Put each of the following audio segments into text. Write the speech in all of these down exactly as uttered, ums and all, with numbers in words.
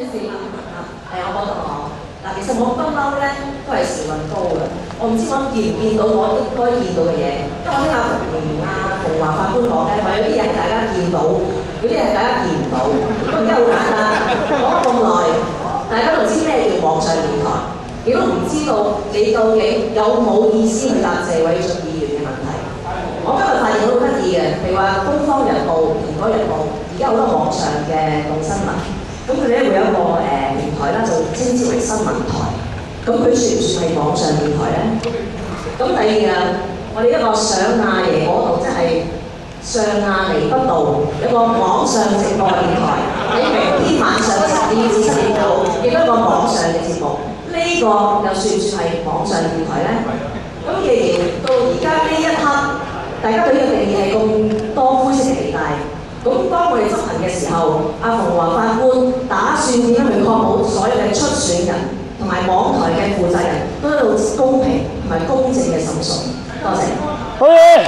事啦。誒，我覺得我嗱，其實我不嬲咧都係時運高嘅。我唔知我見唔見到我應該見到嘅嘢，因為我聽阿馮明啊、馮華法官講咧，話有啲嘢係大家見到，有啲嘢係大家見唔到。咁而家好簡單，講咗咁耐，大家都唔知咩叫網上電台，亦都唔知道你究竟有冇意思去答謝偉俊議員嘅問題。我今日發現好得意嘅，譬如話《東方日報》、《蘋果日報》，而家好多網上嘅動新聞，咁佢哋咧會有一個誒、呃、平台啦，就稱之為新聞台。咁佢算唔算係網上電台咧？咁第二啊，我哋一個上亞爺嗰度，即係上亞厘畢道，有個網上直播電台，喺明天晚上七點至七點九，亦都一個網上嘅節目。呢、這個又算唔算係網上電台咧？咁既然到而家呢一刻，大家對呢個定義係咁多灰色地帶，咁當我哋執行嘅時候，阿馮華法官打算點樣去確保所有嘅出選人同埋網台嘅負責人都喺度公平同埋公正嘅審訊？多謝。 好嘢！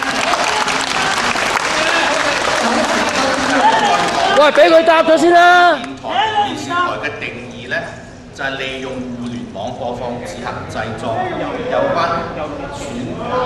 喂，俾佢答咗先啦。 電台電視台嘅定義咧，就係、是、利用互聯網播放自行製作有關選舉